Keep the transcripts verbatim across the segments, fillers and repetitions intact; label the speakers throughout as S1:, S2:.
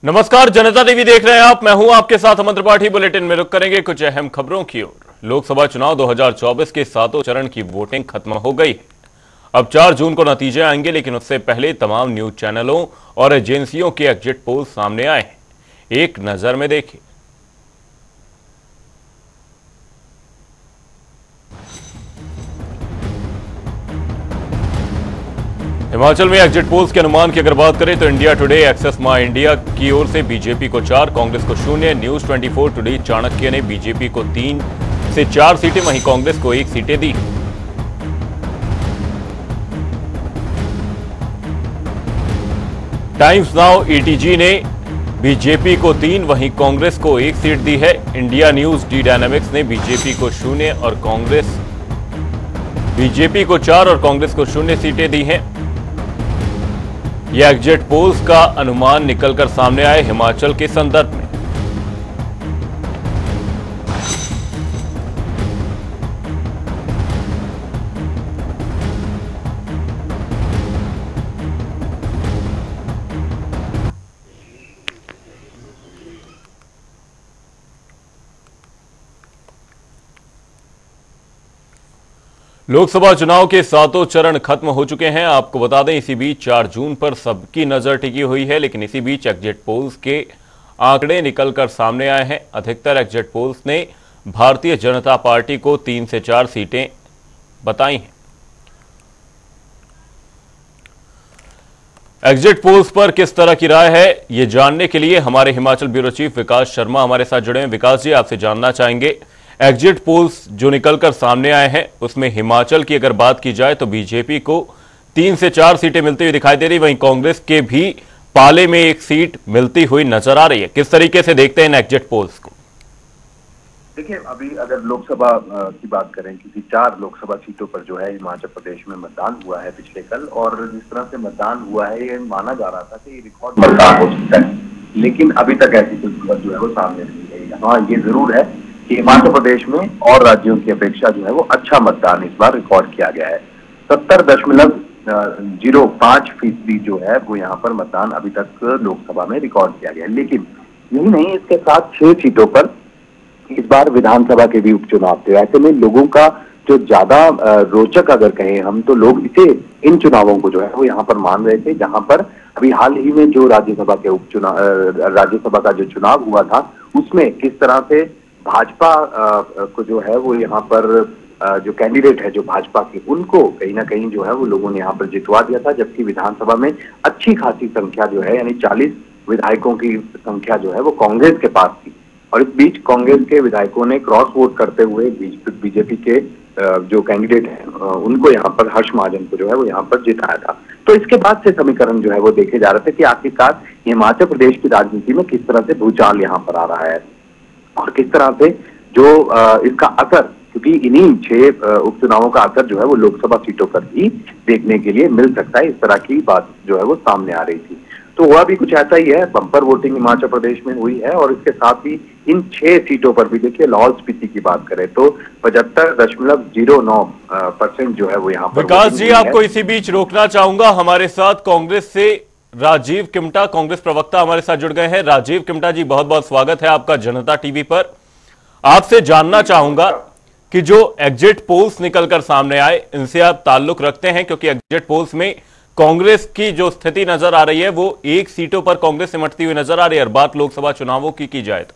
S1: नमस्कार, जनता टीवी देख रहे हैं आप। मैं हूं आपके साथ अमन त्रिपाठी। बुलेटिन में रुक करेंगे कुछ अहम खबरों की ओर। लोकसभा चुनाव दो हज़ार चौबीस के सातों चरण की वोटिंग खत्म हो गई है। अब चार जून को नतीजे आएंगे, लेकिन उससे पहले तमाम न्यूज चैनलों और एजेंसियों के एग्जिट पोल सामने आए हैं। एक नजर में देखिए। हिमाचल में एग्जिट पोल्स के अनुमान की अगर बात करें तो India today, Axis my India की ओर से बीजेपी को चार, कांग्रेस को शून्य। News twenty four today Chanakya ने बीजेपी को तीन से चार सीटें, वहीं कांग्रेस को एक सीटें दी। टाइम्स नाउ ईटीजी ने बीजेपी को तीन, वहीं कांग्रेस को एक सीट दी है। इंडिया न्यूज डी डायनामिक्स ने बीजेपी को शून्य और कांग्रेस बीजेपी को चार और कांग्रेस को शून्य सीटें दी हैं। यह एग्जिट पोल्स का अनुमान निकलकर सामने आए हिमाचल के संदर्भ में। लोकसभा चुनाव के सातों चरण खत्म हो चुके हैं। आपको बता दें, इसी बीच चार जून पर सबकी नजर टिकी हुई है, लेकिन इसी बीच एग्जिट पोल्स के आंकड़े निकलकर सामने आए हैं। अधिकतर एग्जिट पोल्स ने भारतीय जनता पार्टी को तीन से चार सीटें बताई हैं। एग्जिट पोल्स पर किस तरह की राय है, ये जानने के लिए हमारे हिमाचल ब्यूरो चीफ विकास शर्मा हमारे साथ जुड़े हैं। विकास जी, आपसे जानना चाहेंगे, एग्जिट पोल्स जो निकलकर सामने आए हैं उसमें हिमाचल की अगर बात की जाए तो बीजेपी को तीन से चार सीटें मिलती हुई दिखाई दे रही, वहीं कांग्रेस के भी पाले में एक सीट मिलती हुई नजर आ रही है। किस तरीके से देखते हैं इन एग्जिट पोल्स को?
S2: देखिए, अभी अगर लोकसभा की बात करें, क्योंकि चार लोकसभा सीटों पर जो है हिमाचल प्रदेश में मतदान हुआ है पिछले कल, और जिस तरह से मतदान हुआ है ये माना जा रहा था कि ये रिकॉर्ड मतदान हो सकता है, लेकिन अभी तक ऐसी कोई खबर जो है वो सामने नहीं आई। हाँ, ये जरूर है कि हिमाचल प्रदेश में और राज्यों की अपेक्षा जो है वो अच्छा मतदान इस बार रिकॉर्ड किया गया है। सत्तर दशमलव जीरो पांच फीसदी जो है वो यहाँ पर मतदान अभी तक लोकसभा में रिकॉर्ड किया गया है। लेकिन यही नहीं, इसके साथ छह सीटों पर इस बार विधानसभा के भी उपचुनाव थे। ऐसे में लोगों का जो ज्यादा रोचक अगर कहें हम, तो लोग इसे इन चुनावों को जो है वो यहाँ पर मान रहे थे, जहां पर अभी हाल ही में जो राज्यसभा के उपचुनाव राज्यसभा का जो चुनाव हुआ था उसमें किस तरह से भाजपा को जो है वो यहाँ पर जो कैंडिडेट है जो भाजपा की, उनको कहीं ना कहीं जो है वो लोगों ने यहाँ पर जितवा दिया था, जबकि विधानसभा में अच्छी खासी संख्या जो है यानी चालीस विधायकों की संख्या जो है वो कांग्रेस के पास थी। और इस बीच कांग्रेस के विधायकों ने क्रॉस वोट करते हुए बीजेपी के जो कैंडिडेट हैं उनको यहाँ पर हर्ष महाजन को जो है वो यहाँ पर जिताया था। तो इसके बाद से समीकरण जो है वो देखे जा रहे थे कि आखिरकार हिमाचल प्रदेश की राजनीति में किस तरह से भूचाल यहाँ पर आ रहा है और किस तरह से जो इसका असर, क्योंकि इन्हीं छह उपचुनावों का असर जो है वो लोकसभा सीटों पर भी देखने के लिए मिल सकता है, इस तरह की बात जो है वो सामने आ रही थी। तो हुआ भी कुछ ऐसा ही है। बम्पर वोटिंग हिमाचल प्रदेश में हुई है और इसके साथ ही इन छह सीटों पर भी देखिए, लाहौल स्पीति की बात करें तो पचहत्तर दशमलव जीरो नौ परसेंट जो है वो यहाँ पर।
S1: विकास जी, आपको इसी बीच रोकना चाहूंगा। हमारे साथ कांग्रेस से राजीव किमटा, कांग्रेस प्रवक्ता हमारे साथ जुड़ गए हैं। राजीव किमटा जी, बहुत बहुत स्वागत है आपका जनता टीवी पर। आपसे जानना चाहूंगा कि जो एग्जिट पोल्स निकलकर सामने आए, इनसे आप ताल्लुक रखते हैं? क्योंकि एग्जिट पोल्स में कांग्रेस की जो स्थिति नजर आ रही है वो एक सीटों पर कांग्रेस सिमटती हुई नजर आ रही है, और बात लोकसभा चुनावों की की जाए तो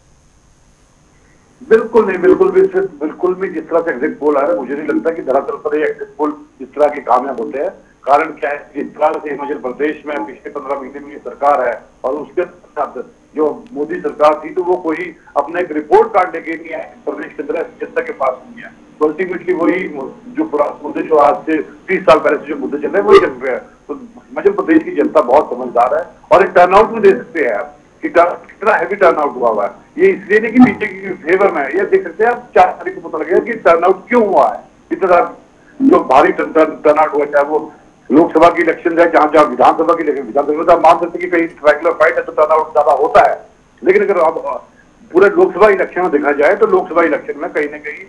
S3: बिल्कुल नहीं, बिल्कुल भी बिल्कुल भी जिस तरह से एग्जिट पोल आ रहा है, मुझे नहीं लगता कि दरअसल पर ये एग्जिट पोल इस तरह के कामयाब होते हैं। कारण क्या है, जिस तरह से हिमाचल प्रदेश में पिछले पंद्रह महीने में सरकार है और उसके साथ जो मोदी सरकार थी, तो वो कोई अपना एक रिपोर्ट कार्ड लेके नहीं है प्रदेश के अंदर जनता के पास नहीं है। तो अल्टीमेटली वही जो मुद्दे जो आज से तीस साल पहले से जो मुद्दे चल रहे हैं वही चल रहे हैं। तो हिमाचल प्रदेश की जनता बहुत समझदार है और एक टर्नआउट भी दे सकते हैं आप कि कितना हैवी टर्नआउट हुआ हुआ है। ये इसलिए नहीं कि बीजेपी के फेवर में, ये देख सकते हैं आप चार तारीख को पता लगेगा कि टर्नआउट क्यों हुआ है। इतना जो भारी टर्नआउट हुआ, चाहे वो लोकसभा की इलेक्शन है, जहां जहां विधानसभा की इलेक्शन, विधानसभा मान सकते कि कहीं रेगुलर फाइट है तो टर्नआउट ज्यादा होता है, लेकिन अगर अब पूरे लोकसभा इलेक्शन में देखा जाए तो लोकसभा इलेक्शन में कहीं ना कहीं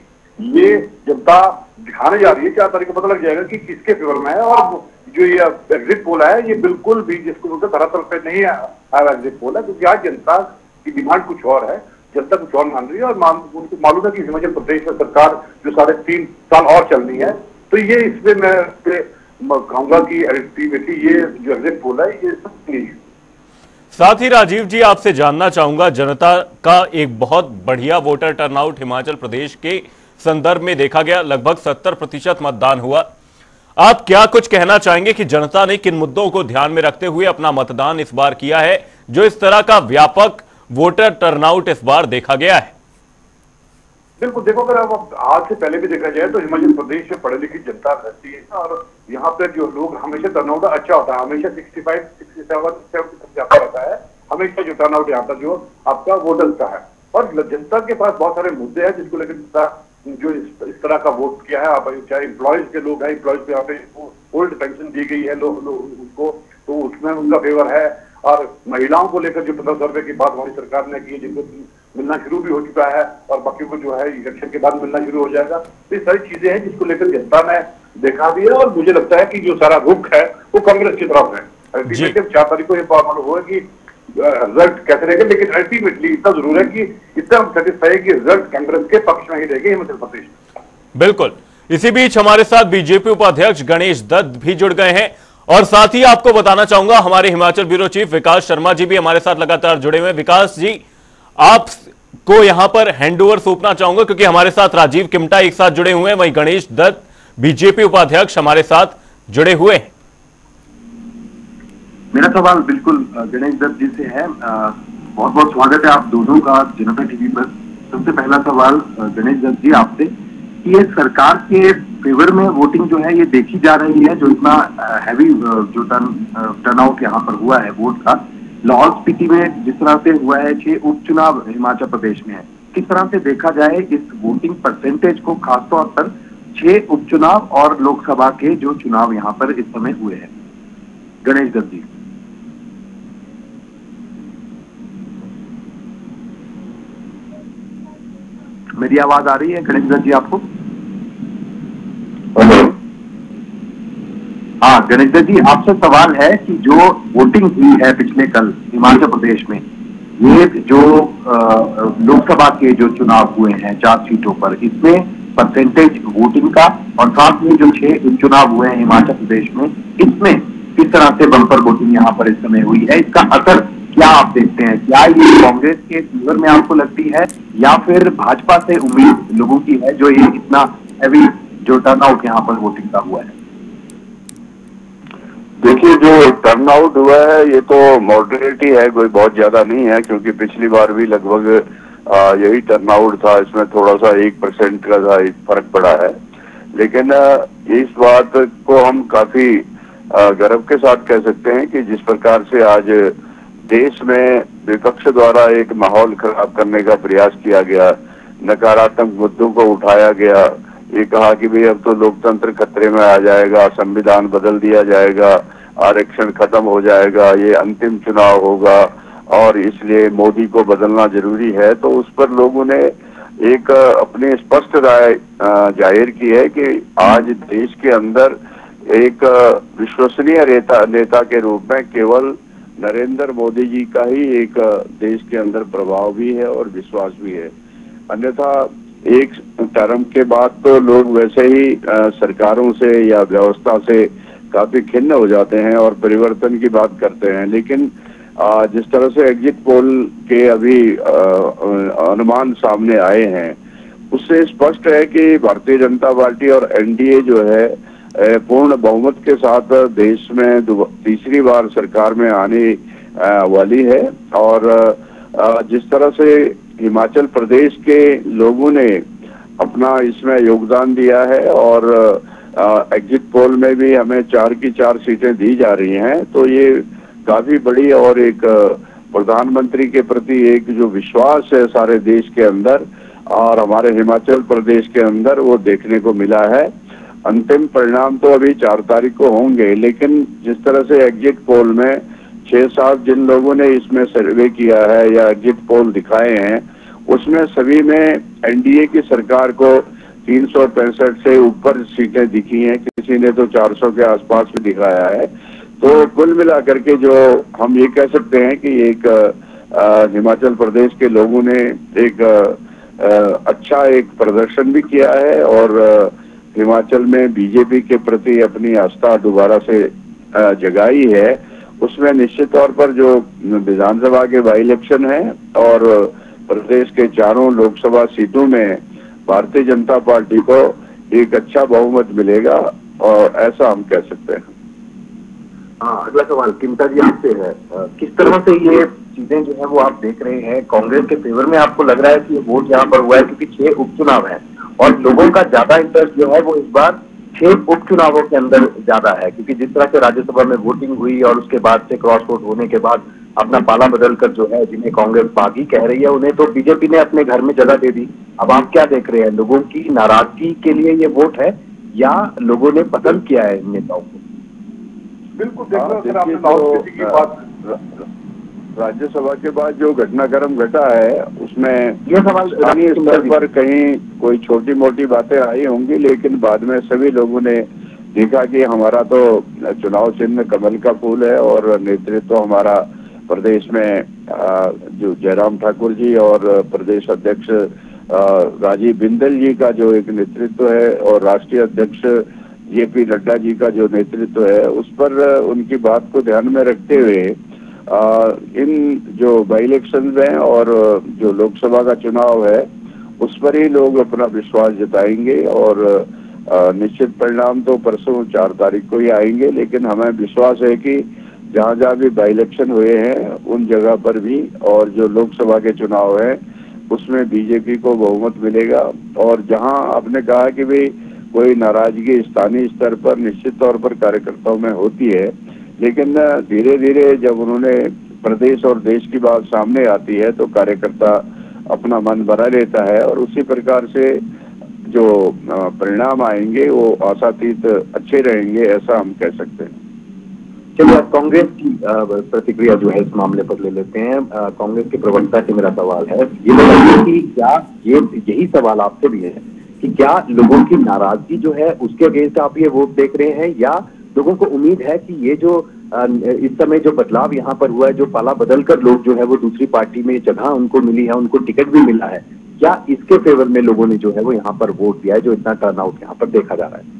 S3: ये जनता दिखाने जा रही है। चार तारीख को पता लग जाएगा कि किसके फेवर में है। और जो ये एग्जिट पोल है ये बिल्कुल भी जिसको बोलते धरातल पे नहीं आया एग्जिट पोल है, क्योंकि आज जनता की डिमांड कुछ और है, जनता कुछ और मान रही है। और उनको मालूम है कि हिमाचल प्रदेश में सरकार जो साढ़े तीन साल और चलनी है, तो ये इसमें मैं कहूंगा कि अल्टीमेटली ये जो एग्जिट पोल है ये सब नहीं है।
S1: साथ ही राजीव जी आपसे जानना चाहूंगा, जनता का एक बहुत बढ़िया वोटर टर्नआउट हिमाचल प्रदेश के संदर्भ में देखा गया, लगभग सत्तर प्रतिशत मतदान हुआ। आप क्या कुछ कहना चाहेंगे कि जनता ने किन मुद्दों को ध्यान में रखते हुए अपना मतदान इस बार किया है, जो इस तरह का व्यापक वोटर टर्नआउट इस बार देखा गया है?
S3: बिल्कुल, देखो अगर अब आज से पहले भी देखा जाए तो हिमाचल प्रदेश में पढ़ी लिखी जनता रहती है और यहाँ पे जो लोग हमेशा टर्नआउट अच्छा होता है, हमेशा sixty five sixty seven seventy तक जाता रहता है हमेशा जो टर्नआउट यहाँ पर जो आपका वोटर्स का है। और जनता के पास बहुत सारे मुद्दे हैं जिसको लेकर जनता जो इस, इस तरह का वोट किया है। आप चाहे एम्प्लॉयज के लोग हैं, एम्प्लॉयज पे यहाँ पे ओल्ड पेंशन दी गई है लोग लो, उसको, तो उसमें उनका फेवर है। और महिलाओं को लेकर जो पंद्रह सौ रुपए की बात हमारी सरकार ने की है, जिनको मिलना शुरू भी हो चुका है और बाकी को जो है इलेक्शन के बाद मिलना शुरू हो जाएगा। तो ये सारी चीजें हैं जिसको लेकर जनता ने देखा भी है। और मुझे लगता है कि जो सारा रुख है वो कांग्रेस की तरफ है। अल्टीमेटली चार तारीख को ये मालूम हुआ कि रिजल्ट कैसे रहेगा, लेकिन अल्टीमेटली इतना जरूर है कि इतना हम सेटिस्फाई है कि रिजल्ट कांग्रेस के पक्ष में ही रहेगा हिमाचल प्रदेश में।
S1: बिल्कुल। इसी बीच हमारे साथ बीजेपी उपाध्यक्ष गणेश दत्त भी जुड़ गए हैं और साथ ही आपको बताना चाहूंगा हमारे हिमाचल ब्यूरो चीफ विकास शर्मा जी भी हमारे साथ लगातार जुड़े हुए हैं। विकास जी, आपको यहां पर हैंडओवर सौंपना चाहूंगा क्योंकि हमारे साथ राजीव किमटा एक साथ जुड़े हुए हैं, वहीं गणेश दत्त बीजेपी उपाध्यक्ष हमारे साथ जुड़े हुए हैं।
S2: मेरा सवाल बिल्कुल गणेश दत्त जी से है। बहुत बहुत स्वागत है आप दोनों का जनता टीवी पर। सबसे पहला सवाल गणेश दत्त जी आपसे कि ये सरकार के फेवर में वोटिंग जो है ये देखी जा रही है, जो इतना हैवी जो टर्न टर्नआउट यहाँ पर हुआ है वोट का, लाहौल स्पीति में जिस तरह से हुआ है, छह उपचुनाव हिमाचल प्रदेश में है, किस तरह से देखा जाए इस वोटिंग परसेंटेज को, खासतौर पर छह उपचुनाव और लोकसभा के जो चुनाव यहाँ पर इस समय हुए हैं? गणेश दत्त जी। मेरी आवाज आ रही है गणेश दत्त जी आपको? हाँ गणेश दत्त जी, आपसे सवाल है कि जो वोटिंग हुई है पिछले कल हिमाचल प्रदेश में, ये जो लोकसभा के जो चुनाव हुए हैं चार सीटों पर, इसमें परसेंटेज वोटिंग का और साथ में जो छह उपचुनाव हुए हैं हिमाचल प्रदेश में, इसमें किस तरह से बम्पर वोटिंग यहाँ पर इस समय हुई है, इसका असर क्या आप देखते हैं? क्या ये कांग्रेस के फेवर में आपको लगती है या फिर भाजपा से उम्मीद लोगों की है जो ये इतना हैवी जो टर्नआउट यहाँ पर वोटिंग का हुआ है?
S4: देखिए, जो टर्नआउट हुआ है ये तो मॉडरेट ही है, कोई बहुत ज्यादा नहीं है, क्योंकि पिछली बार भी लगभग यही टर्नआउट था। इसमें थोड़ा सा एक परसेंट का था फर्क पड़ा है, लेकिन इस बात को हम काफी गर्व के साथ कह सकते हैं कि जिस प्रकार से आज देश में विपक्ष द्वारा एक माहौल खराब करने का प्रयास किया गया, नकारात्मक मुद्दों को उठाया गया, ये कहा कि भाई अब तो लोकतंत्र खतरे में आ जाएगा, संविधान बदल दिया जाएगा, आरक्षण खत्म हो जाएगा, ये अंतिम चुनाव होगा और इसलिए मोदी को बदलना जरूरी है। तो उस पर लोगों ने एक अपनी स्पष्ट राय जाहिर की है कि आज देश के अंदर एक विश्वसनीय नेता नेता के रूप में केवल नरेंद्र मोदी जी का ही एक देश के अंदर प्रभाव भी है और विश्वास भी है। अन्यथा एक टर्म के बाद तो लोग वैसे ही आ, सरकारों से या व्यवस्था से काफी खिन्न हो जाते हैं और परिवर्तन की बात करते हैं। लेकिन आ, जिस तरह से एग्जिट पोल के अभी अनुमान सामने आए हैं, उससे स्पष्ट है कि भारतीय जनता पार्टी और एनडीए जो है पूर्ण बहुमत के साथ देश में तीसरी बार सरकार में आने वाली है। और जिस तरह से हिमाचल प्रदेश के लोगों ने अपना इसमें योगदान दिया है और एग्जिट पोल में भी हमें चार की चार सीटें दी जा रही हैं, तो ये काफी बड़ी और एक प्रधानमंत्री के प्रति एक जो विश्वास है सारे देश के अंदर और हमारे हिमाचल प्रदेश के अंदर वो देखने को मिला है। अंतिम परिणाम तो अभी चार तारीख को होंगे, लेकिन जिस तरह से एग्जिट पोल में छह सात जिन लोगों ने इसमें सर्वे किया है या एग्जिट पोल दिखाए हैं, उसमें सभी में एनडीए की सरकार को तीन सौ पैंसठ से ऊपर सीटें दिखी हैं, किसी ने तो चार सौ के आसपास भी दिखाया है। तो कुल मिलाकर के जो हम ये कह सकते हैं कि एक आ, हिमाचल प्रदेश के लोगों ने एक आ, अच्छा एक प्रदर्शन भी किया है और आ, हिमाचल में बीजेपी के प्रति अपनी आस्था दोबारा से आ, जगाई है। उसमें निश्चित तौर पर जो विधानसभा के बाई इलेक्शन है और प्रदेश के चारों लोकसभा सीटों में भारतीय जनता पार्टी को एक अच्छा बहुमत मिलेगा और ऐसा हम कह सकते हैं।
S2: हाँ, अगला सवाल किमटा जी आपसे है। किस तरह से ये चीजें जो है वो आप देख रहे हैं, कांग्रेस के फेवर में आपको लग रहा है कि ये वोट यहाँ पर हुआ है क्योंकि छह उपचुनाव है और लोगों का ज्यादा इंटरेस्ट जो है वो इस बार छह उपचुनावों के अंदर ज्यादा है, क्योंकि जिस तरह से राज्यसभा में वोटिंग हुई और उसके बाद से क्रॉस वोट होने के बाद अपना पाला बदलकर जो है जिन्हें कांग्रेस बागी कह रही है उन्हें तो बीजेपी ने अपने घर में जगह दे दी। अब आप क्या देख रहे हैं, लोगों की नाराजगी के लिए ये वोट है या लोगों ने पसंद किया है इन नेताओं को?
S3: बिल्कुल देखिए,
S4: राज्यसभा के बाद जो घटनाक्रम घटा है उसमें
S2: ये सवाल
S4: स्थानीय स्तर पर कहीं कोई छोटी मोटी बातें आई होंगी, लेकिन बाद में सभी लोगों ने देखा कि हमारा तो चुनाव चिन्ह कमल का फूल है और नेतृत्व तो हमारा प्रदेश में जो जयराम ठाकुर जी और प्रदेश अध्यक्ष राजीव बिंदल जी का जो एक नेतृत्व है और राष्ट्रीय अध्यक्ष जेपी नड्डा जी का जो नेतृत्व है, उस पर उनकी बात को ध्यान में रखते हुए आ, इन जो बाई इलेक्शन में और जो लोकसभा का चुनाव है उस पर ही लोग अपना विश्वास जताएंगे और आ, निश्चित परिणाम तो परसों चार तारीख को ही आएंगे। लेकिन हमें विश्वास है कि जहां जहां भी बाई इलेक्शन हुए हैं उन जगह पर भी और जो लोकसभा के चुनाव है उसमें बीजेपी को बहुमत मिलेगा। और जहां आपने कहा कि भाई कोई नाराजगी स्थानीय स्तर पर निश्चित तौर पर कार्यकर्ताओं में होती है, लेकिन धीरे धीरे जब उन्होंने प्रदेश और देश की बात सामने आती है तो कार्यकर्ता अपना मन बना लेता है और उसी प्रकार से जो परिणाम आएंगे वो आशातीत अच्छे रहेंगे, ऐसा हम कह सकते हैं।
S2: चलिए अब कांग्रेस की प्रतिक्रिया जो है इस मामले पर ले लेते हैं। कांग्रेस के प्रवक्ता से मेरा सवाल है, ये बताइए कि क्या ये यही सवाल आपसे भी है कि क्या लोगों की नाराजगी जो है उसके अगेंस्ट आप ये वोट देख रहे हैं या लोगों को उम्मीद है कि ये जो इस समय जो बदलाव यहाँ पर हुआ है, जो पाला बदल कर लोग जो है वो दूसरी पार्टी में जगह उनको मिली है, उनको टिकट भी मिला है, क्या इसके फेवर में लोगों ने जो है वो यहाँ पर वोट दिया है जो इतना टर्नआउट यहाँ पर देखा जा रहा है?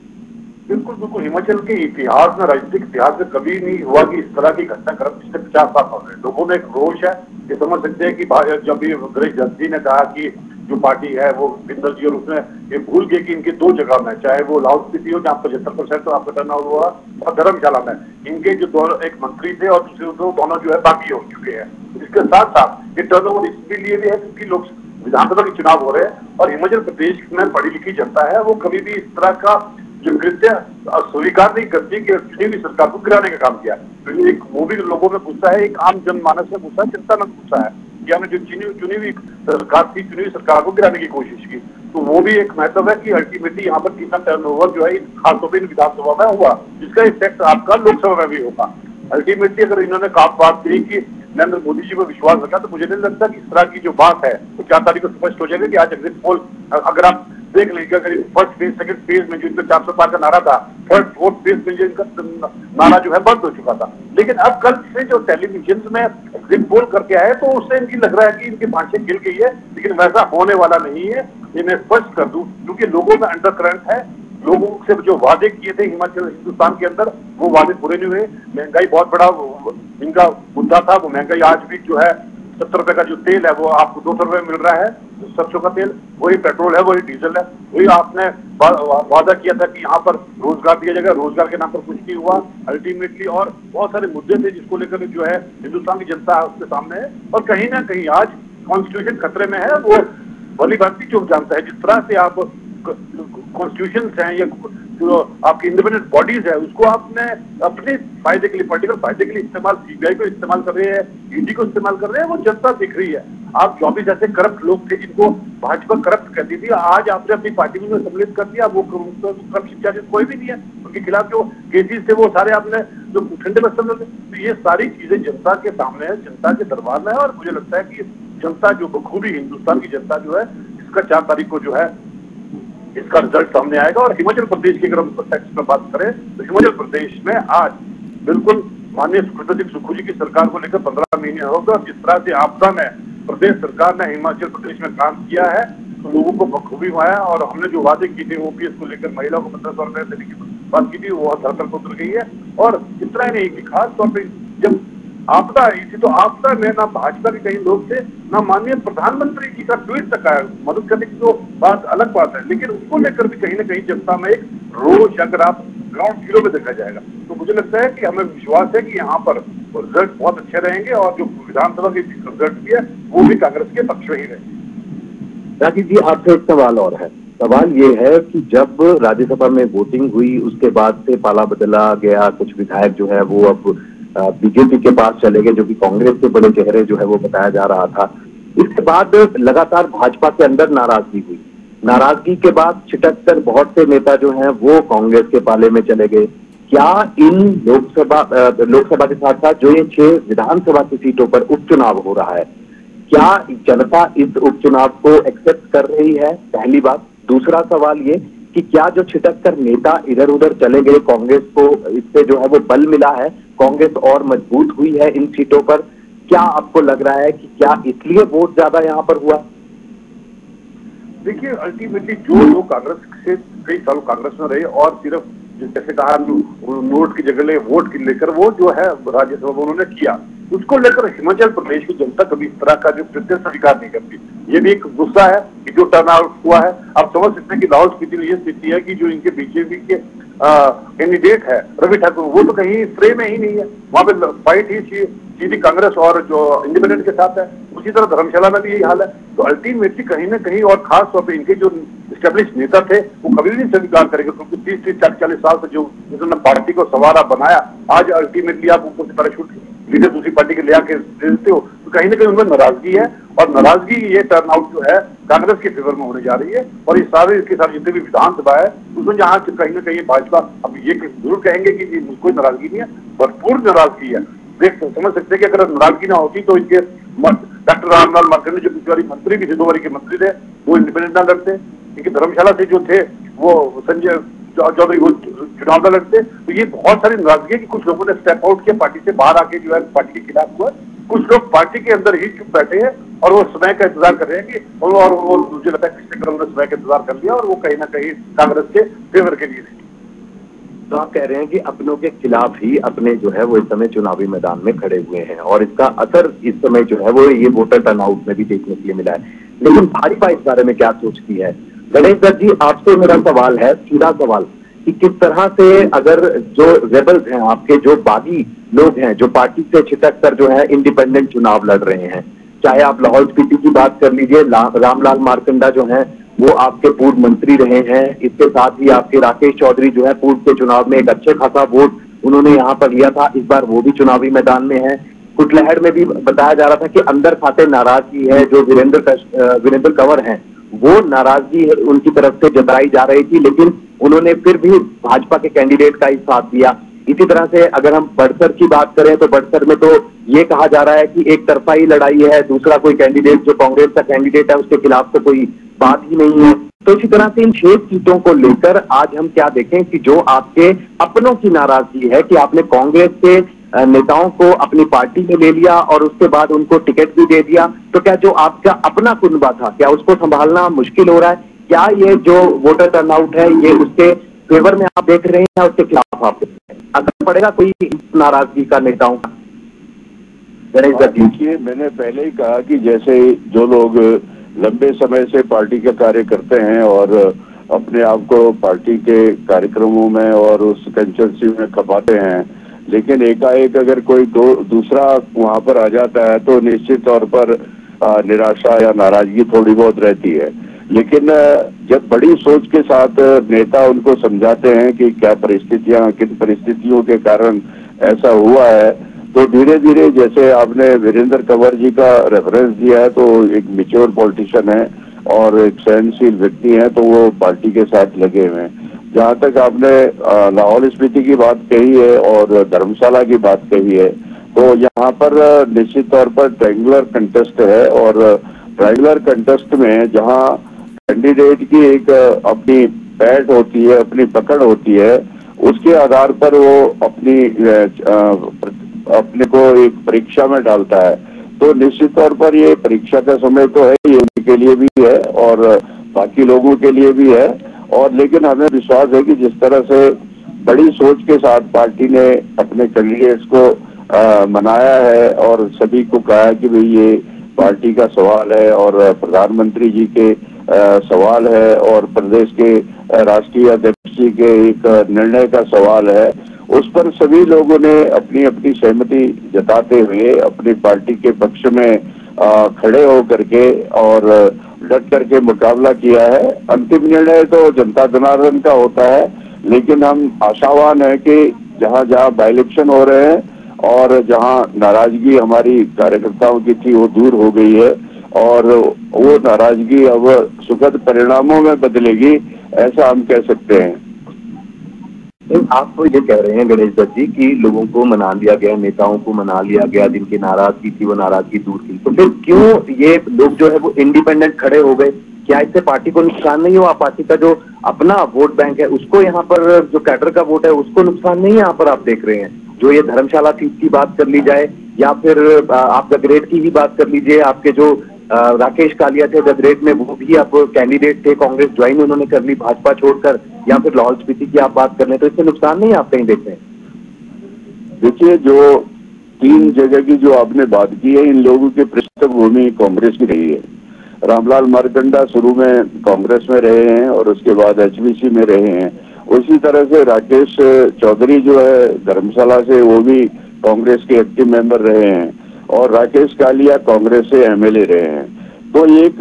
S3: बिल्कुल बिल्कुल हिमाचल के इतिहास में, राजनीतिक इतिहास में कभी नहीं हुआ कि इस तरह की घटनाक्रम पिछले पचास साल हो रहे। लोगों में एक रोष है, ये समझ सकते हैं कि जब ये गणेश दत्त जी ने कहा कि जो पार्टी है वो बिंदल जी, और उसने ये भूल गए कि इनकी दो जगह में, चाहे वो लाहौल स्पीति हो जहाँ पचहत्तर परसेंट तो आपका टर्नआउट हुआ और धर्मशाला में, इनके जो दोनों एक मंत्री थे और दूसरे दो दोनों जो है बाकी हो चुके हैं। इसके साथ साथ ये टर्नओवर इसके लिए भी है क्योंकि लोग विधानसभा के चुनाव हो रहे हैं और हिमाचल प्रदेश में पढ़ी लिखी जनता है, वो कभी भी इस तरह का जो कृत्य स्वीकार नहीं करती कि चुनी हुई सरकार को गिराने का काम किया। तो एक वो भी लोगों में गुस्सा है, एक आम जनमानस में गुस्सा है, जनता में गुस्सा है कि हमने जो चुनी चुनी हुई सरकार थी, चुनी हुई सरकार को गिराने की कोशिश की। तो वो भी एक महत्व है कि अल्टीमेटली यहाँ पर कितना टर्नओवर जो है खासतौर पर विधानसभा में हुआ, जिसका इफेक्ट आपका लोकसभा में भी होगा। अल्टीमेटली अगर इन्होंने काम बात कही कि नरेंद्र मोदी जी पर विश्वास रखा, तो मुझे नहीं लगता कि इस तरह की जो बात है तो चार तारीख को स्पष्ट हो जाएगा कि आज एग्जिट पोल अगर आप देख लीजिएगा, फर्स्ट फेज सेकंड फेज में जो इनका चार सौ पार का नारा था, थर्ड फोर्थ फेज में जो इनका नारा जो है बंद हो चुका था। लेकिन अब कल से जो टेलीविजन में एग्जिट पोल करके आए तो उससे इनकी लग रहा है कि इनकी भाषा गिर गई है, लेकिन वैसा होने वाला नहीं है। ये मैं स्पष्ट कर दूं क्योंकि लोगों में अंडर करंट है, लोगों से जो वादे किए थे हिमाचल हिंदुस्तान के अंदर वो वादे पूरे नहीं हुए। महंगाई बहुत बड़ा इनका मुद्दा था, वो महंगाई आज भी जो है सत्तर रुपए का जो तेल है वो आपको दो सौ रुपए मिल रहा है, सरसों का तेल, वही पेट्रोल है, वही डीजल है, वही आपने वादा किया था कि यहाँ पर रोजगार दिया जाएगा, रोजगार के नाम पर कुछ नहीं हुआ अल्टीमेटली। और बहुत सारे मुद्दे थे जिसको लेकर जो है हिंदुस्तान की जनता उसके सामने है और कहीं ना कहीं आज कॉन्स्टिट्यूशन खतरे में है। वो भली भांति जो जानता है जिस तरह से आप कॉन्स्टिट्यूशन हैं या जो आपकी इंडिपेंडेंट बॉडीज है उसको आपने अपने फायदे के लिए, पॉलिटिकल फायदे के लिए इस्तेमाल, सीबीआई को इस्तेमाल कर रहे हैं, ईडी को इस्तेमाल कर रहे हैं, वो जनता दिख रही है। आप चौबीस ऐसे करप्ट लोग थे जिनको भाजपा करप्ट कहती थी, आज आपने अपनी पार्टी में सम्मिलित कर दिया, वो करप्शन चार्जेस कोई भी नहीं है उनके खिलाफ, जो केसेस थे वो सारे आपने जो ठंडे बस्तर में। तो ये सारी चीजें जनता के सामने है, जनता के दरबार में है और मुझे लगता है कि जनता जो बखूबी हिंदुस्तान की जनता जो है इसका चार तारीख को जो है इसका रिजल्ट सामने आएगा। और हिमाचल प्रदेश की अगर हम कॉन्टेक्स्ट में बात करें तो हिमाचल प्रदेश में आज बिल्कुल माननीय सुखविंदर सिंह सुक्खू जी की सरकार को लेकर पंद्रह महीने होगा। जिस तरह से आपदा में प्रदेश सरकार ने हिमाचल प्रदेश में काम किया है तो लोगों को बखूबी हुआ। और हमने जो वादे किए थे ओपीएस को लेकर, महिला को पंद्रह सौ रुपए देने की बात की थी, वो धरतल पर उतर गई है। और इतना ही नहीं कि खास तौर पर जब आपदा आई थी तो आपदा में ना भाजपा के कई लोग थे, ना माननीय प्रधानमंत्री जी का ट्वीट तक आया। मदद करने की तो बात अलग बात है, लेकिन उसको लेकर भी कहीं ना कहीं जनता में एक रोष अगर आप ग्राउंड जीरो में देखा जाएगा तो मुझे लगता है कि हमें विश्वास है कि यहाँ पर रिजल्ट बहुत अच्छे रहेंगे और जो विधानसभा के रिजल्ट भी है वो भी कांग्रेस के पक्ष में ही रहेंगे।
S5: राजीव जी, आपसे एक सवाल और है। सवाल ये है कि जब राज्यसभा में वोटिंग हुई उसके बाद से पाला बदला गया, कुछ विधायक जो है वो अब बीजेपी के पास चले गए, जो कि कांग्रेस के बड़े चेहरे जो है वो बताया जा रहा था। इसके बाद लगातार भाजपा के अंदर नाराजगी हुई। नाराजगी के बाद छिटक कर बहुत से नेता जो हैं वो कांग्रेस के पाले में चले गए। क्या इन लोकसभा लोकसभा के साथ साथ जो ये छह विधानसभा की सीटों पर उपचुनाव हो रहा है, क्या जनता इस उपचुनाव को एक्सेप्ट कर रही है? पहली बात। दूसरा सवाल ये कि क्या जो छिटक कर नेता इधर उधर चले गए, कांग्रेस को इससे जो है वो बल मिला है, कांग्रेस और मजबूत हुई है इन सीटों पर? क्या आपको लग रहा है कि क्या इसलिए वोट ज्यादा यहाँ पर हुआ?
S3: देखिए, अल्टीमेटली जो लोग कांग्रेस से कई सालों कांग्रेस में रहे और सिर्फ जैसे कहा नोट की जगह वोट की लेकर वो जो है राज्यसभा में उन्होंने किया, उसको लेकर हिमाचल प्रदेश की जनता कभी इस तरह का जो प्रत्यक्ष स्वीकार नहीं करती। ये भी एक गुस्सा है कि जो टर्न आउट हुआ है। आप समझ सकते हैं कि लाहौल स्पीति में ये स्थिति है कि जो इनके बीजेपी के कैंडिडेट है रवि ठाकुर, वो तो कहीं फ्रे में ही नहीं है। वहां पे फाइट ही सीधी कांग्रेस और जो इंडिपेंडेंट के साथ है। उसी तरह धर्मशाला में भी यही हाल है। तो अल्टीमेटली कहीं ना कहीं और खास तौर पर इनके जो स्टेब्लिश नेता थे वो कभी भी नहीं स्वीकार करेंगे, क्योंकि तीस तीस चालीस चालीस साल से जो जिन्होंने पार्टी को सवारा बनाया, आज अल्टीमेटली आप ऊपर से पैराशूट लीडर दूसरी पार्टी के ले आके देते हो तो कहीं ना कहीं उनमें नाराजगी है। और नाराजगी ये टर्नआउट जो है कांग्रेस के फेवर में होने जा रही है। और ये सारे इसके साथ जितने भी विधानसभा है उसमें जहाँ कहीं ना कहीं भाजपा अब ये जरूर कहेंगे कि कोई नाराजगी नहीं है, भरपूर नाराजगी है। देख समझ सकते हैं कि अगर नाराजगी ना होती तो इनके डॉक्टर रामलाल मार्कंडे जो पिछली बारी मंत्री भी थे, दो बारी के मंत्री थे, वो इंडिपेंडेंट ना लड़ते। इनके धर्मशाला से जो थे वो संजय चौधरी वो चुनाव न लड़ते। तो ये बहुत सारी नाराजगी है कि कुछ लोगों ने स्टेप आउट किया, पार्टी से बाहर आके जो है पार्टी के खिलाफ हुआ। कुछ लोग पार्टी के अंदर ही चुप बैठे हैं और वो समय का इंतजार कर रहे हैं कि और वो मुझे लगता है किसी तरह समय का इंतजार कर लिया और वो कहीं ना कहीं कांग्रेस के फेवर के लिए नहीं।
S5: तो आप कह रहे हैं कि अपनों के खिलाफ ही अपने जो है वो इस समय चुनावी मैदान में खड़े हुए हैं और इसका असर इस समय जो है वो ये वोटर टर्नआउट में भी देखने के लिए मिला है। लेकिन भाजपा इस बारे में क्या सोचती है? गणेश दत्त जी, आपसे मेरा सवाल है, सीधा सवाल, कि किस तरह से अगर जो रेबल्स हैं, आपके जो बागी लोग हैं जो पार्टी से छिटक कर जो है इंडिपेंडेंट चुनाव लड़ रहे हैं, चाहे आप लाहौल स्पीति की बात कर लीजिए, रामलाल मार्कंडा जो हैं वो आपके पूर्व मंत्री रहे हैं, इसके साथ ही आपके राकेश चौधरी जो है पूर्व के चुनाव में एक अच्छे खासा वोट उन्होंने यहाँ पर लिया था, इस बार वो भी चुनावी मैदान में है। कुटलहड़ में भी बताया जा रहा था कि अंदर खाते नाराजगी है, जो वीरेंद्र वीरेंद्र कंवर हैं वो नाराजगी उनकी तरफ से जताई जा रही थी, लेकिन उन्होंने फिर भी भाजपा के कैंडिडेट का ही साथ दिया। इसी तरह से अगर हम बड़सर की बात करें तो बड़सर में तो ये कहा जा रहा है कि एक तरफा ही लड़ाई है, दूसरा कोई कैंडिडेट जो कांग्रेस का कैंडिडेट है उसके खिलाफ तो कोई बात ही नहीं है। तो इसी तरह से इन छह सीटों को लेकर आज हम क्या देखें कि जो आपके अपनों की नाराजगी है कि आपने कांग्रेस के नेताओं को अपनी पार्टी में ले लिया और उसके बाद उनको टिकट भी दे दिया, तो क्या जो आपका अपना कुनबा था क्या उसको संभालना मुश्किल हो रहा है? क्या ये जो वोटर टर्नआउट है ये उसके फेवर में आप देख रहे हैं या उसके खिलाफ आप देख रहे हैं? असर पड़ेगा कोई नाराजगी का नेताओं का?
S4: देखिए, मैंने पहले ही कहा कि जैसे जो लोग लंबे समय से पार्टी के कार्य करते हैं और अपने आप को पार्टी के कार्यक्रमों में और उस कंसल्टेंसी में खपाते हैं, लेकिन एकाएक अगर कोई दो दूसरा वहां पर आ जाता है तो निश्चित तौर पर आ, निराशा या नाराजगी थोड़ी बहुत रहती है। लेकिन जब बड़ी सोच के साथ नेता उनको समझाते हैं कि क्या परिस्थितियां, किन परिस्थितियों के कारण ऐसा हुआ है, तो धीरे धीरे, जैसे आपने वीरेंद्र कंवर जी का रेफरेंस दिया है, तो एक मैच्योर पॉलिटिशियन है और एक सहनशील व्यक्ति है, तो वो पार्टी के साथ लगे हुए हैं। जहाँ तक आपने लाहौल स्पीति की बात कही है और धर्मशाला की बात कही है, तो यहाँ पर निश्चित तौर पर ट्रायंगुलर कंटेस्ट है और ट्रायंगुलर कंटेस्ट में जहाँ कैंडिडेट की एक अपनी पैठ होती है, अपनी पकड़ होती है, उसके आधार पर वो अपनी अपने को एक परीक्षा में डालता है। तो निश्चित तौर पर ये परीक्षा का समय तो है, ये उनके लिए भी है और बाकी लोगों के लिए भी है। और लेकिन हमें विश्वास है कि जिस तरह से बड़ी सोच के साथ पार्टी ने अपने कैंडिडेट्स को आ, मनाया है और सभी को कहा कि भाई ये पार्टी का सवाल है और प्रधानमंत्री जी के आ, सवाल है और प्रदेश के राष्ट्रीय अध्यक्ष जी के एक निर्णय का सवाल है, उस पर सभी लोगों ने अपनी अपनी सहमति जताते हुए अपनी पार्टी के पक्ष में आ, खड़े होकर के और डट करके मुकाबला किया है। अंतिम निर्णय तो जनता जनार्दन का होता है, लेकिन हम आशावान है कि जहां जहां बाई इलेक्शन हो रहे हैं और जहां नाराजगी हमारी कार्यकर्ताओं की थी वो दूर हो गई है और वो नाराजगी अब सुखद परिणामों में बदलेगी, ऐसा हम कह सकते हैं।
S5: आप ये कह रहे हैं गणेश दत्त जी कि लोगों को मना लिया गया, नेताओं को मना लिया गया, जिनकी नाराजगी थी वो नाराजगी दूर की, तो फिर क्यों ये लोग जो है वो इंडिपेंडेंट खड़े हो गए? क्या इससे पार्टी को नुकसान नहीं हुआ? पार्टी का जो अपना वोट बैंक है उसको, यहाँ पर जो कैडर का वोट है उसको नुकसान नहीं है? यहाँ पर आप देख रहे हैं जो ये धर्मशाला सीट की बात कर ली जाए या फिर आप गगरेट की ही बात कर लीजिए, आपके जो राकेश कालिया थे गगरेट में, वो भी आप कैंडिडेट थे, कांग्रेस ज्वाइन उन्होंने कर ली भाजपा छोड़कर, या फिर लाहौल स्पीति की आप बात कर लें, तो इससे नुकसान नहीं आप कहीं देख रहे हैं?
S4: देखिए, जो तीन जगह की जो आपने बात की है, इन लोगों की पृष्ठभूमि कांग्रेस की रही है। रामलाल मारकंडा शुरू में कांग्रेस में रहे हैं और उसके बाद एचवीसी में रहे हैं। उसी तरह से राकेश चौधरी जो है धर्मशाला से, वो भी कांग्रेस के एक्टिव मेंबर रहे हैं और राकेश कालिया कांग्रेस से एमएलए रहे हैं। तो एक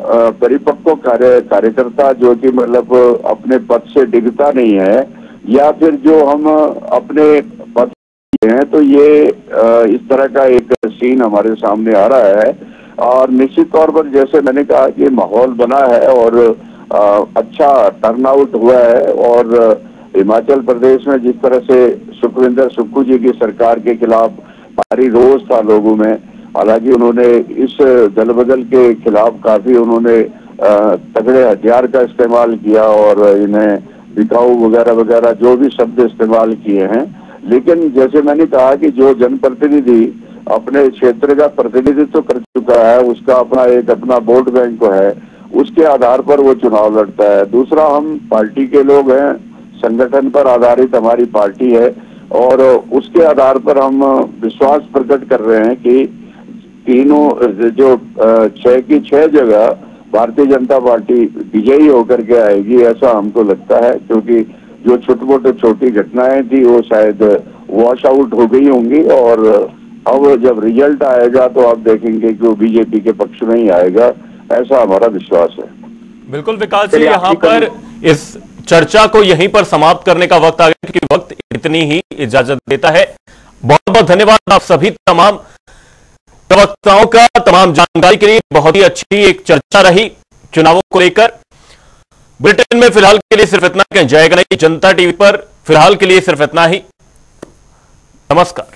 S4: परिपक्व कार्य कार्यकर्ता जो कि मतलब अपने पद से डिगता नहीं है, या फिर जो हम अपने पद हैं, तो ये इस तरह का एक सीन हमारे सामने आ रहा है। और निश्चित तौर पर जैसे मैंने कहा कि माहौल बना है और अच्छा टर्नआउट हुआ है और हिमाचल प्रदेश में जिस तरह से सुखविंदर सुक्खू जी की सरकार के खिलाफ भारी रोष था लोगों में, हालांकि उन्होंने इस दल बदल के खिलाफ काफी उन्होंने तगड़े हथियार का इस्तेमाल किया और इन्हें बिकाऊ वगैरह वगैरह जो भी शब्द इस्तेमाल किए हैं, लेकिन जैसे मैंने कहा कि जो जनप्रतिनिधि अपने क्षेत्र का प्रतिनिधित्व कर चुका है, उसका अपना एक अपना वोट बैंक है, उसके आधार पर वो चुनाव लड़ता है। दूसरा, हम पार्टी के लोग हैं, संगठन पर आधारित हमारी पार्टी है और उसके आधार पर हम विश्वास प्रकट कर रहे हैं कि तीनों जो छह की छह जगह भारतीय जनता पार्टी विजयी होकर के आएगी, ऐसा हमको लगता है, क्योंकि जो छोटी मोटी छोटी घटनाएं थी वो शायद वॉश आउट हो गई होंगी और अब जब रिजल्ट आएगा तो आप देखेंगे कि वो बीजेपी के पक्ष में ही आएगा, ऐसा हमारा विश्वास है।
S1: बिल्कुल विकास जी, यहाँ पर इस चर्चा को यहीं पर समाप्त करने का वक्त आ गया, क्योंकि वक्त इतनी ही इजाजत देता है। बहुत बहुत धन्यवाद आप सभी तमाम प्रवक्ताओं का तमाम जानकारी के लिए। बहुत ही अच्छी एक चर्चा रही चुनावों को लेकर। बुलेटिन में फिलहाल के लिए सिर्फ इतना, कहीं जाएगा नहीं। जनता टीवी पर फिलहाल के लिए सिर्फ इतना ही। नमस्कार।